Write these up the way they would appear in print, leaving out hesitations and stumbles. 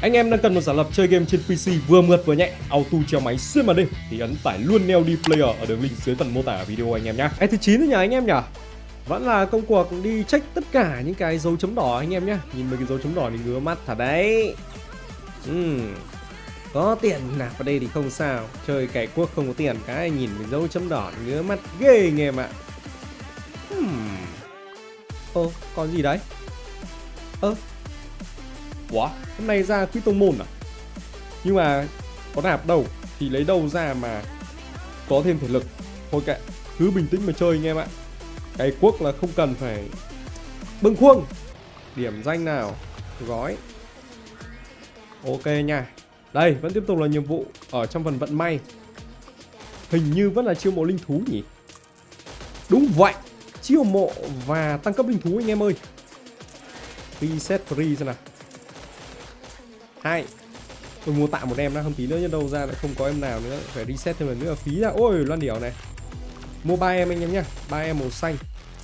Anh em đang cần một giả lập chơi game trên PC vừa mượt vừa nhẹ, auto treo máy xuyên màn đêm thì ấn tải luôn Neo D Player ở đường link dưới phần mô tả video anh em nhé. Thứ 9 rồi nhỉ anh em nhỉ? Vẫn là công cuộc đi check tất cả những cái dấu chấm đỏ anh em nhé. Nhìn mấy cái dấu chấm đỏ thì ngứa mắt thật đấy. Có tiền nạp vào đây thì không sao, chơi cày quốc không có tiền cái nhìn cái dấu chấm đỏ ngứa mắt ghê anh em ạ. Còn gì đấy? Ủa, hôm nay ra Quỹ Tông Môn à? Nhưng mà có nạp đâu thì lấy đâu ra mà có thêm thể lực. Thôi kệ, cứ bình tĩnh mà chơi anh em ạ. Cái quốc là không cần phải bưng khuâng. Điểm danh nào, gói. Ok nha. Đây, vẫn tiếp tục là nhiệm vụ ở trong phần vận may. Hình như vẫn là chiêu mộ linh thú nhỉ? Đúng vậy, chiêu mộ và tăng cấp linh thú anh em ơi. Reset free xem nào. 2. Tôi mua tạm một em đã, không tí nữa nhân đâu ra lại không có em nào nữa, phải reset thêm lần nữa phí ra. Ôi loan điểu này. Mua 3 em anh em nhá, 3 em màu xanh.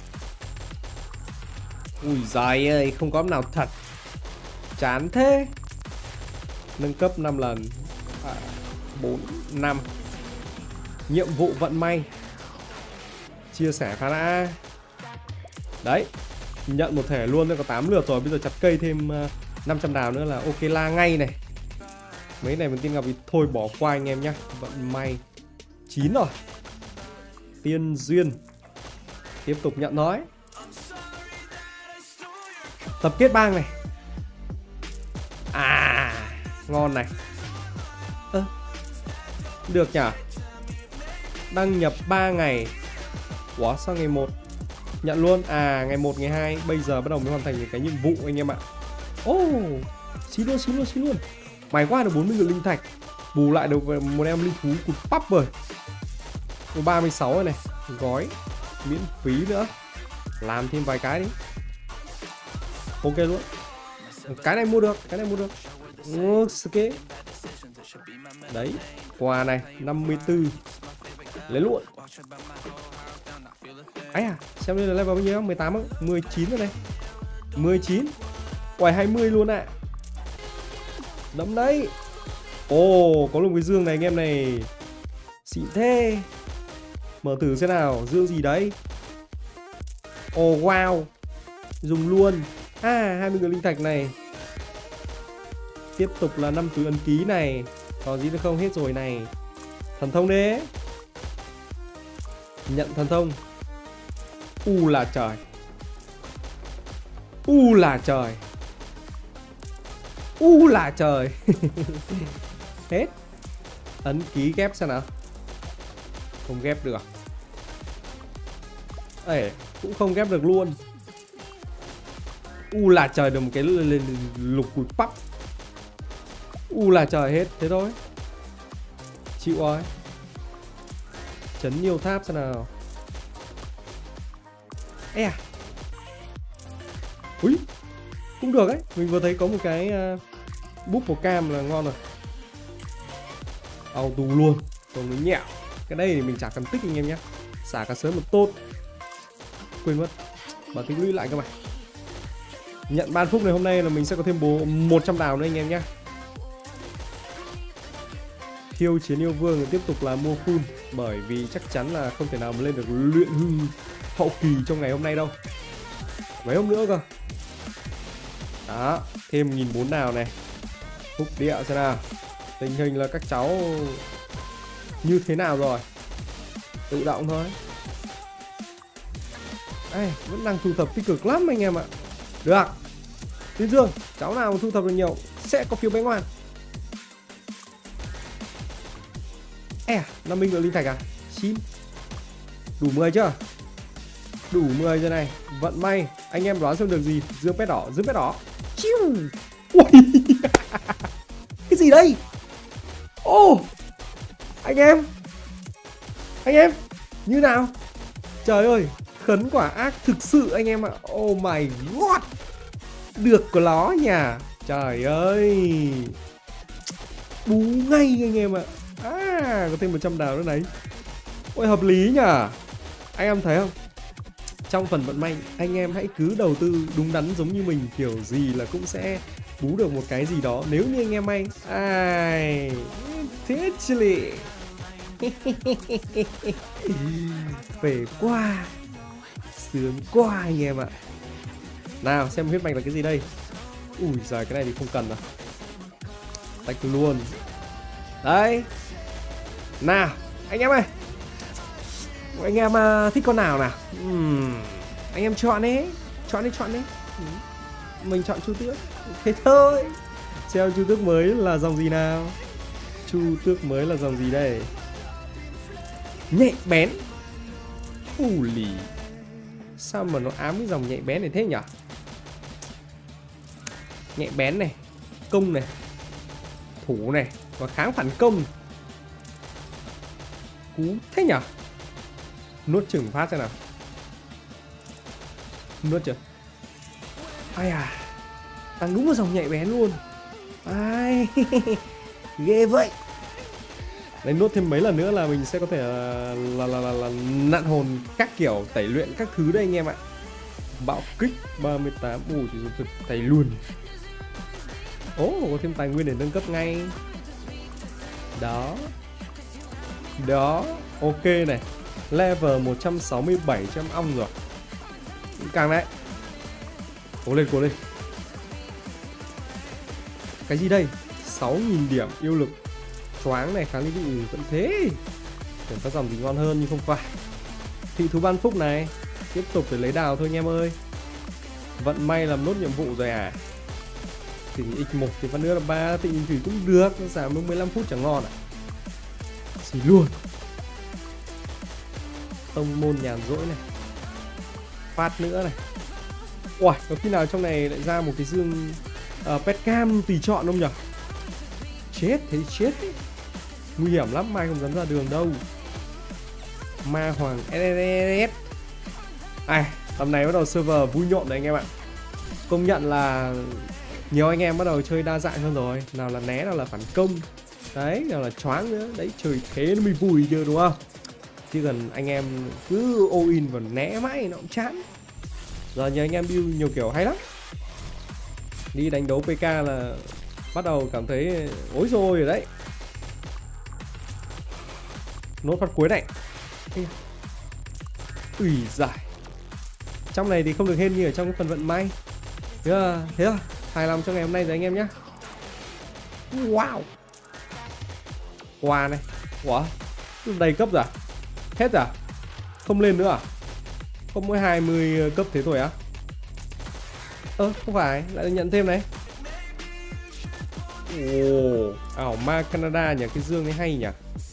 Ui giời ơi, không có em nào thật. Chán thế. Nâng cấp 5 lần. 4 5. Nhiệm vụ vận may. Chia sẻ phát đã. Đấy. Nhận một thẻ luôn, có 8 lượt rồi, bây giờ chặt cây thêm 500 đào nữa là ok la ngay này. Mấy này mình tiên ngọc thì thôi bỏ qua anh em nhé. Vận may 9 rồi. Tiên duyên. Tiếp tục nhận nói. Tập kết bang này. À, ngon này. Được nhỉ. Đăng nhập 3 ngày. Ủa sao ngày 1 nhận luôn? À ngày 1 ngày 2 bây giờ bắt đầu mới hoàn thành những cái nhiệm vụ anh em ạ. Xin luôn. Mày quá được 40 nghìn linh thạch. Bù lại được một em linh thú cụt bắp rồi. Có 36 rồi này. Gói miễn phí nữa. Làm thêm vài cái đi. Ok luôn. Cái này mua được. Ok. Đấy. Quà này 54. Lấy luôn. Ấy à, xem đây là level bao nhiêu? 18 không? 19 rồi này. 19. Quài 20 luôn ạ. Đấm đấy. Có lùng cái dương này anh em này. Xịn thế. Mở thử xem nào, dương gì đấy. Wow. Dùng luôn. 20 người linh thạch này. Tiếp tục là 5 túi ấn ký này. Còn gì nữa không? Hết rồi này. Thần thông đấy. Nhận thần thông. Là trời. Là trời. Hết. Ấn ký ghép xem nào. Không ghép được. Cũng không ghép được luôn. Là trời, được một cái lục cùi bắp. Là trời, hết thế thôi. Chịu rồi. Chấn nhiều tháp xem nào. Ui, cũng được ấy. Mình vừa thấy có một cái búp của cam là ngon rồi. Auto luôn. Còn mới nhẹo. Cái đây thì mình chả cần tích anh em nhé. Xả cả sớm một tốt. Quên mất. Bảo tích lũy lại các bạn. Nhận ban phúc này hôm nay là mình sẽ có thêm 100 đào nữa anh em nhé. Khiêu chiến yêu vương tiếp tục là mua full. Bởi vì chắc chắn là không thể nào mà lên được luyện hư hậu kỳ trong ngày hôm nay đâu. Mấy hôm nữa cơ. Đó, thêm 1.400 đào này. Phúc địa xem nào. Tình hình là các cháu như thế nào rồi. Tự động thôi. Vẫn đang thu thập tích cực lắm anh em ạ. Được. Tuyên dương, cháu nào mà thu thập được nhiều sẽ có phiếu bé ngoan. 50 ngựa linh thạch à? Xin. Đủ 10 chưa? Đủ 10 rồi này. Vận may. Anh em đoán xem được gì? Dương pet đỏ. Chiu. Ui. Cái gì đây? Anh em. Như nào? Trời ơi. Khấn quả ác thực sự anh em ạ. Oh my god. Được của nó nhỉ. Trời ơi. Bú ngay anh em ạ. Có thêm 100 đào nữa đấy. Ôi hợp lý nhỉ. Anh em thấy không? Trong phần vận may anh em hãy cứ đầu tư đúng đắn giống như mình, kiểu gì là cũng sẽ bú được một cái gì đó nếu như anh em may. Ai thế chứ lị. Về quá, sướng quá anh em ạ. Nào xem huyết mạch là cái gì đây. Ui giời, cái này thì không cần rồi, tách luôn. Đấy. Nào anh em ơi, anh em thích con nào nào? Anh em chọn đi, chọn đi, chọn đi. Mình chọn Chu Tước. Thế thôi. Xem Chu Tước mới là dòng gì nào. Chu Tước mới là dòng gì đây? Nhạy bén. Lì. Sao mà nó ám cái dòng nhạy bén này thế nhỉ? Nhạy bén này, công này, thủ này và kháng phản công. Cú thế nhỉ? Nuốt chừng phát xem nào. Nuốt chưa? Ai à, tăng đúng vào dòng nhạy bén luôn. Ai ghê vậy. Đấy, nuốt thêm mấy lần nữa là mình sẽ có thể là nặn hồn các kiểu, tẩy luyện các thứ đây anh em ạ. Bạo kích 38. Chỉ dùng thực tẩy luôn. Có thêm tài nguyên để nâng cấp ngay. Đó. Đó, ok này. Level 167 trăm ong rồi. Càng đấy. Cố lên, cố lên. Cái gì đây? 6.000 điểm yêu lực. Choáng này, kháng ly vị vẫn thế. Tưởng có dòng gì ngon hơn nhưng không phải. Thị thú ban phúc này. Tiếp tục để lấy đào thôi anh em ơi. Vận may làm nốt nhiệm vụ rồi à? Thì x1 thì phát nữa là 3 tị nhìn thủy cũng được. Nó giảm được 15 phút chẳng ngon ạ. Xì luôn. Tông môn nhàn rỗi này. Phát nữa này. Uầy, có khi nào trong này lại ra một cái dương pet cam tùy chọn không nhỉ? Chết, thế chết ấy. Nguy hiểm lắm, mai không dám ra đường đâu. Ma hoàng SSS. Tầm này bắt đầu server vui nhộn đấy anh em ạ. Công nhận là nhiều anh em bắt đầu chơi đa dạng hơn rồi. Nào là né, nào là phản công. Đấy, nào là choáng nữa. Đấy, trời thế nó mới vui chứ đúng không? Chứ gần anh em cứ all in và né mãi nó cũng chán. Giờ nhờ anh em build nhiều kiểu hay lắm. Đi đánh đấu PK là bắt đầu cảm thấy ối rồi rồi đấy. Nốt phát cuối này. Ủy giải. Trong này thì không được hên như ở trong cái phần vận may. Thế à? Hài lòng cho ngày hôm nay rồi anh em nhé. Wow. Quà này. Ủa? Đầy cấp rồi à? Hết rồi à? Không lên nữa à? Không, mỗi 20 cấp thế thôi á? Không phải, lại được nhận thêm này. Ảo ma Canada nhỉ, cái dương này hay nhỉ.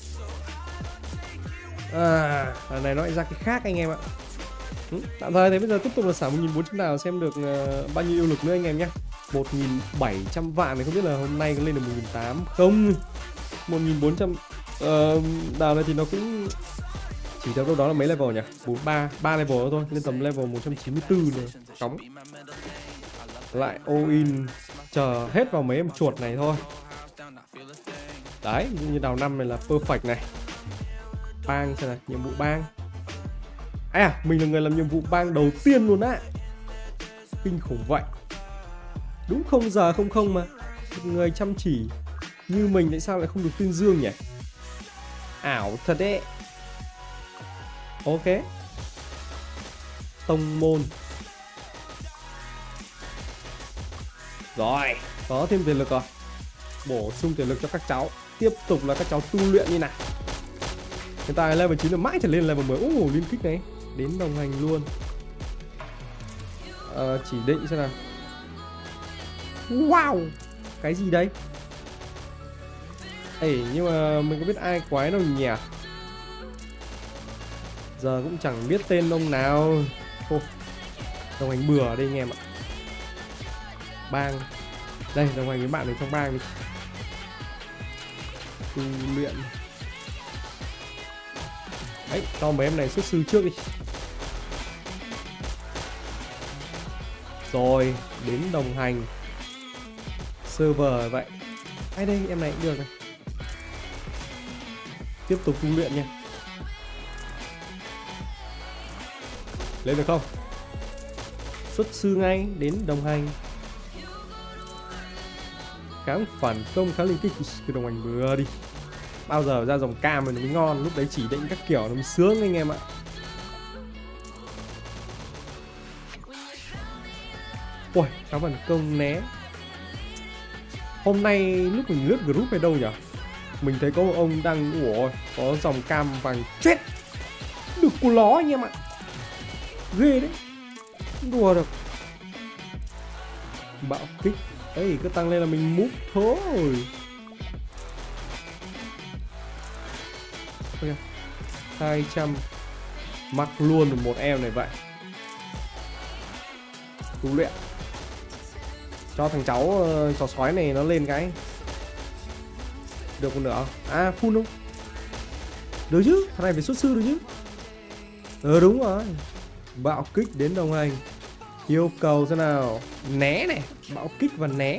Lần này nó lại ra cái khác anh em ạ. Tạm thời thế bây giờ tiếp tục là xả 1.400 đào xem được bao nhiêu yêu lực nữa anh em nhé. 1.700 vạn này, không biết là hôm nay có lên được 1.800 không. 1.400 đào này thì nó cũng chỉ theo đâu đó là mấy level nhỉ? 3 level thôi, lên tầm level 194 rồi. Cóng. Lại all in chờ hết vào mấy em chuột này thôi. Đấy, như đào 5 này là perfect này. Bang xem này, nhiệm vụ bang. Mình là người làm nhiệm vụ bang đầu tiên luôn á. Kinh khủng vậy. Đúng 0 giờ 00 mà. Người chăm chỉ như mình tại sao lại không được tuyên dương nhỉ? Ảo thật đấy. Ok. Tông môn. Rồi, có thêm tiền lực rồi. Bổ sung tiền lực cho các cháu. Tiếp tục là các cháu tu luyện như nào. Hiện tại level 9 là mãi trở lên level 10. Liên kích này. Đến đồng hành luôn. Chỉ định xem nào. Wow. Cái gì đây? Nhưng mà mình có biết ai quái đâu nhỉ? Giờ cũng chẳng biết tên ông nào. Đồng hành bừa ở đây anh em ạ. Bang. Đây, đồng hành với bạn này trong bang đi. Tu luyện. Đấy, cho mấy em này xuất sư trước đi. Rồi, đến đồng hành. Server vậy. Đây, em này cũng được này. Tiếp tục tu luyện nha. Lên được không? Xuất sư ngay, đến đồng hành. Kháng phản công, kháng liên kích. Cái đồng hành vừa đi. Bao giờ ra dòng cam rồi nó mới ngon. Lúc đấy chỉ định các kiểu nó mới sướng anh em ạ. Ui, kháng phản công né. Hôm nay lúc mình lướt group hay đâu nhỉ, mình thấy có một ông đang ủa có dòng cam vàng chết được của nó anh em ạ. Ghê đấy. Không đùa được. Bạo kích. Ấy cứ tăng lên là mình múc thôi. 200. Mắc luôn được một em này vậy. Tu luyện. Cho thằng cháu chó sói này nó lên cái. Được một nửa. À full không? Được chứ, thằng này phải xuất sư được chứ. Đúng rồi. Bạo kích đến đồng hành. Yêu cầu thế nào? Né này, bạo kích và né.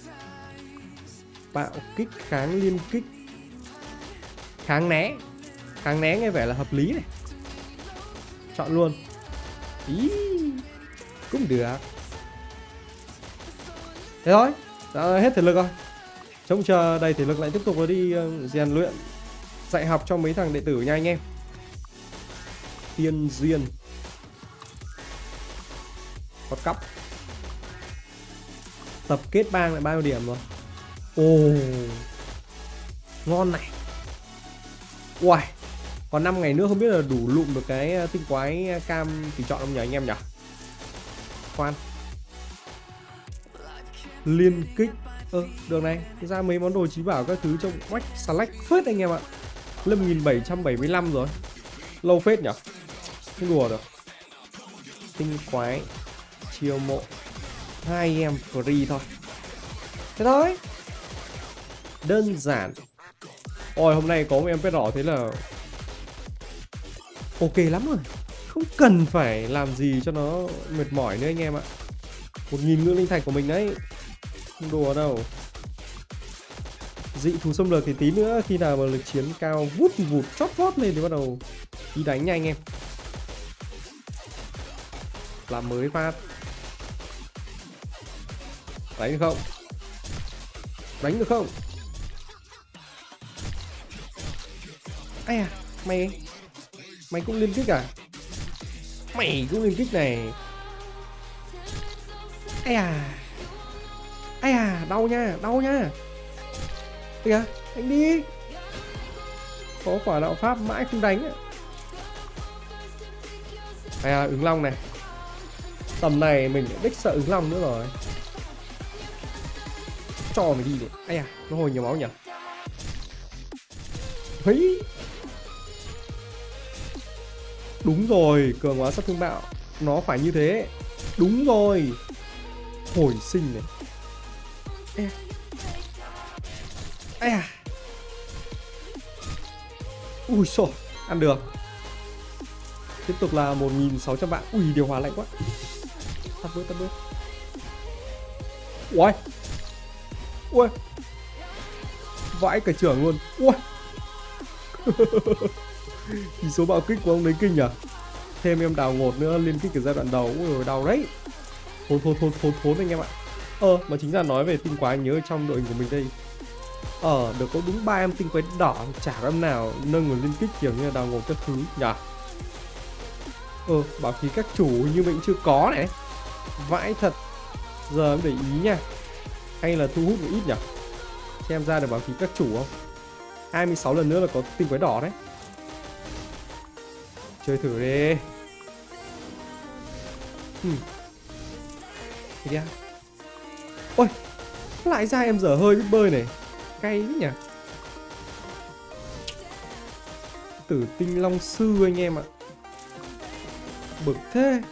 Bạo kích kháng liên kích. Kháng né. Kháng né nghe vẻ là hợp lý này. Chọn luôn. Ý, cũng được. Thế thôi, hết thể lực rồi. Trông chờ đầy thể lực lại tiếp tục nó đi rèn luyện, dạy học cho mấy thằng đệ tử nha anh em. Tiên duyên. Có cắp. Tập kết bang lại bao nhiêu điểm rồi? Ồ, ngon này. Uầy, còn 5 ngày nữa không biết là đủ lụm được cái tinh quái cam tùy chọn không nhỉ anh em nhỉ? Khoan. Liên kích. Đường này ra mấy món đồ trí bảo các thứ trong quách select phết anh em ạ. Lên 1775 rồi. Lâu phết nhỉ? Không đùa được. Tinh quái chiêu mộ 2 em free thôi. Thế thôi. Đơn giản. Ôi hôm nay có một em pet đỏ thế là ok lắm rồi. Không cần phải làm gì cho nó mệt mỏi nữa anh em ạ. 1000 ngưỡng linh thạch của mình đấy. Không đùa đâu. Dị thú xâm lược thì tí nữa khi nào mà lực chiến cao vút vụt chót vót lên thì bắt đầu đi đánh nha anh em. Làm mới phát. Đánh được không? Đánh được không? Ai à, mày cũng liên kích à? Mày cũng liên kích này. Ai à, đau nha, đau nha. Kìa, đánh đi. Có quả đạo pháp mãi không đánh. Ai à, ứng long này. Tầm này mình đích sợ ứng long nữa rồi. Cho mày đi để. Ai à, nó hồi nhiều máu nhỉ. Hí. Đúng rồi, cường hóa sát thương bạo. Nó phải như thế. Đúng rồi. Hồi sinh này. Ai à. Ui xồi, ăn được. Tiếp tục là 1600 vạn. Ui điều hòa lạnh quá. Tắt bước. Ui. Ui. Vãi cả trưởng luôn. Ui. Thì số bạo kích của ông đấy kinh nhỉ. Thêm em đào ngột nữa liên kích ở giai đoạn đầu. Ui rồi đau đấy. Thốn anh em ạ. Mà chính ra nói về tinh quái nhớ trong đội hình của mình đây. Được có đúng 3 em tinh quái đỏ. Chả có em nào nâng nguồn liên kích kiểu như là đào ngột các thứ nhỉ. Bảo khí các chủ như mình chưa có này. Vãi thật. Giờ em để ý nha. Hay là thu hút một ít nhỉ. Xem ra được bảo khí các chủ không. 26 lần nữa là có tinh quái đỏ đấy. Chơi thử đi. Đi ra. Ôi, lại ra em dở hơi biết bơi này. Cay nhỉ. Tử tinh long sư anh em ạ. Bực thế.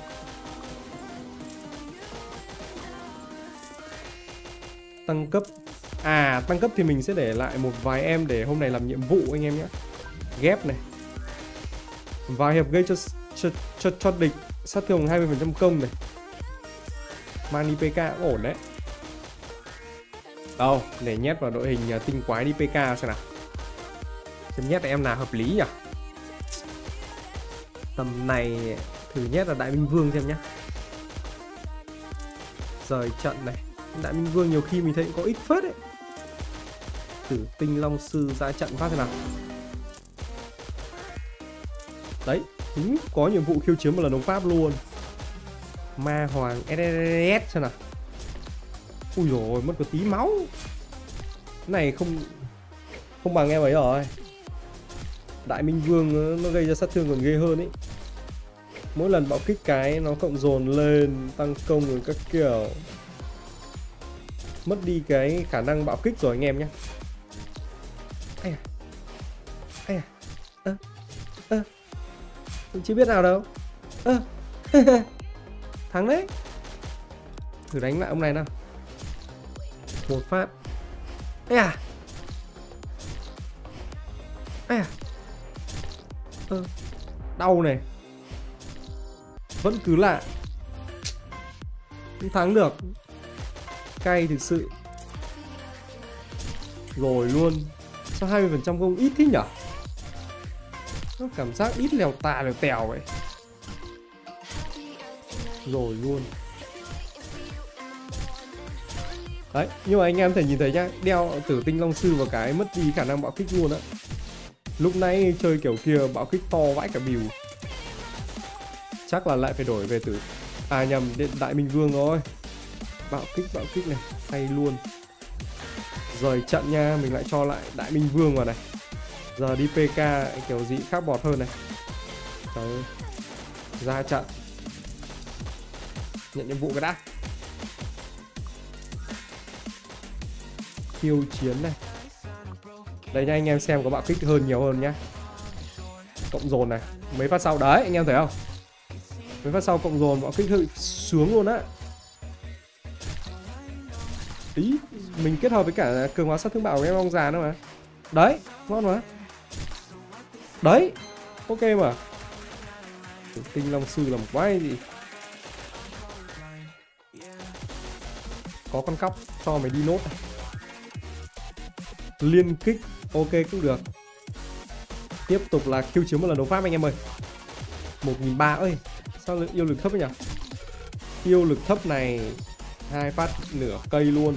Tăng cấp. Tăng cấp thì mình sẽ để lại một vài em để hôm nay làm nhiệm vụ anh em nhé. Ghép này. Vài hiệp gây cho địch sát thương 20% công này. Mang đi PK cũng ổn đấy. Đâu, để nhét vào đội hình tinh quái đi PK xem nào. Xem nhét em nào hợp lý nhỉ. Tầm này thử nhét là Đại Minh Vương xem nhé. Rời trận này. Đại Minh Vương nhiều khi mình thấy cũng có ích phết đấy. Tử Tinh Long Sư ra trận phát thế nào. Đấy, có nhiệm vụ khiêu chiến một lần đấu pháp luôn. Ma Hoàng SSS xem nào. Ui dồi, mất có tí máu. Cái này không bằng em ấy rồi. Đại Minh Vương nó gây ra sát thương còn ghê hơn ấy. Mỗi lần bạo kích cái nó cộng dồn lên, tăng công rồi các kiểu. Mất đi cái khả năng bạo kích rồi anh em nhé. Ai à? Ai à? Mình chưa biết nào đâu. Thắng đấy. Thử đánh lại ông này nào. Một phát. Ai à? Ai à? Đau này. Vẫn cứ lạ. Không thắng được. Cay thực sự. Rồi luôn. Sao 20% công ít thế nhở? Nó cảm giác ít lèo tà lèo tèo vậy. Rồi luôn. Đấy, nhưng mà anh em thể nhìn thấy nhá, đeo Tử Tinh Long Sư vào cái mất đi khả năng bạo kích luôn á. Lúc nãy chơi kiểu kia bạo kích to vãi cả bìu. Chắc là lại phải đổi về nhầm, Đại Minh Vương rồi. Bạo kích này, hay luôn. Rời trận nha, mình lại cho lại Đại Minh Vương vào này. Giờ đi PK kiểu gì khác bọt hơn này. Trời ơi. Ra trận. Nhận nhiệm vụ cái đã. Khiêu chiến này. Đây nha anh em xem có bạo kích hơn nhiều hơn nhá. Cộng dồn này. Mấy phát sau đấy anh em thấy không? Mấy phát sau cộng dồn bạo kích hơi sướng luôn á. Ý, mình kết hợp với cả cường hóa sát thương bạo của em ông già nữa mà. Đấy, ngon mà. Đấy, ok mà. Tử Tinh Long Sư làm quái gì. Có con cóc cho mày đi nốt này. Liên kích, ok cũng được. Tiếp tục là khiêu chiến một lần đấu pháp anh em ơi. 1.300 ơi, sao yêu lực thấp nhỉ? Yêu lực thấp này 2 phát nửa cây luôn.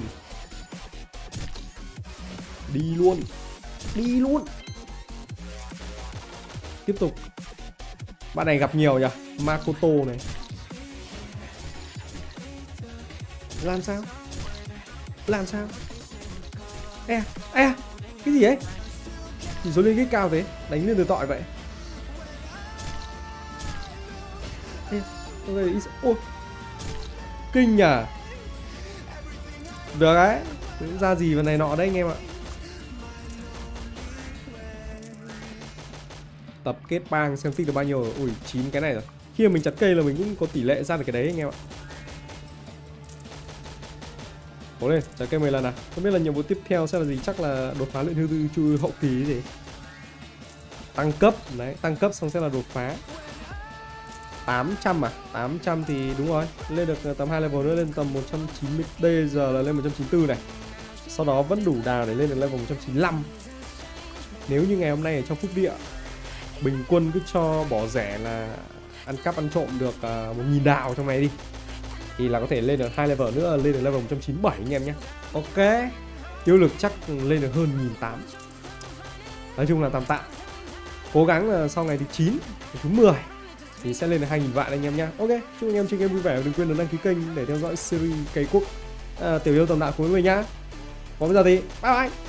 Đi luôn. Tiếp tục. Bạn này gặp nhiều nhỉ? Makoto này. Làm sao? Ê à, cái gì ấy? Chỉ số liên kích cao thế, đánh lên từ tọi vậy. Ôi, kinh nhỉ. Được đấy, ra gì vào này nọ đấy anh em ạ. Tập kết bang xem tích được bao nhiêu rồi. Ui 9 cái này rồi. Khi mà mình chặt cây là mình cũng có tỷ lệ ra được cái đấy anh em ạ. Cố lên, chặt cây 10 lần à. Không biết là nhiệm vụ tiếp theo sẽ là gì. Chắc là đột phá luyện hư chui hậu kỳ gì. Tăng cấp, đấy, tăng cấp xong sẽ là đột phá. 800 à? 800 thì đúng rồi. Lên được tầm 2 level nữa, lên tầm 190D, giờ là lên 194 này. Sau đó vẫn đủ đào để lên được level 195. Nếu như ngày hôm nay ở trong phúc địa bình quân cứ cho bỏ rẻ là ăn cắp ăn trộm được 1000 đào trong này đi, thì là có thể lên được 2 level nữa, lên được level 197 anh em nhé. Ok. Yêu lực chắc lên được hơn 1800. Nói chung là tạm. Cố gắng là sau ngày thứ 9, thứ 10 thì sẽ lên được 2000 vạn anh em nhé. Ok, chúc anh em chơi game vui vẻ và đừng quên đăng ký kênh để theo dõi series cây quốc tiểu yêu tầm đạo của mọi người nhá. Còn bây giờ thì bye bye.